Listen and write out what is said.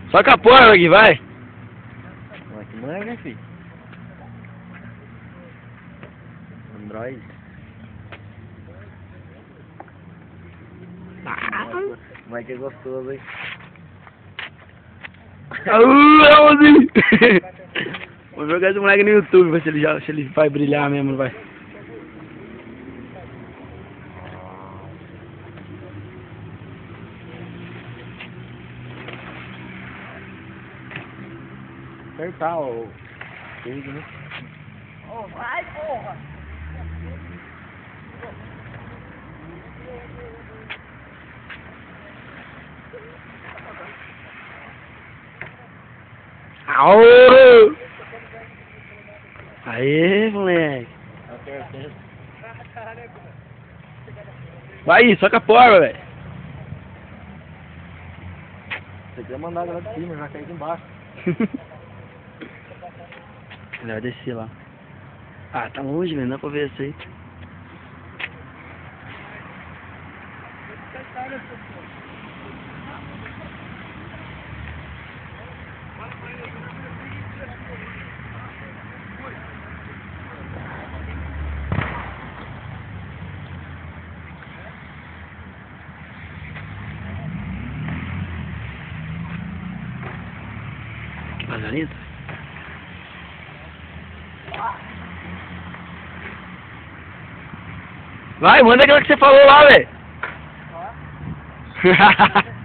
Soca a porra aqui, vai. Vai que manja, filho. Android. Vai que é gostoso, hein? Vou jogar esse moleque no YouTube, ver se ele vai brilhar mesmo, não vai. Apertar o peso, né? Oh, vai, porra! Aô! Aê, moleque. Vai, soca a porra, velho. Você quer mandar lá de cima, já cai aqui embaixo. Ele vai descer lá. Ah, tá longe, velho, não dá pra ver isso aí. Que vazamento? Vai, manda aquela que você falou lá, velho.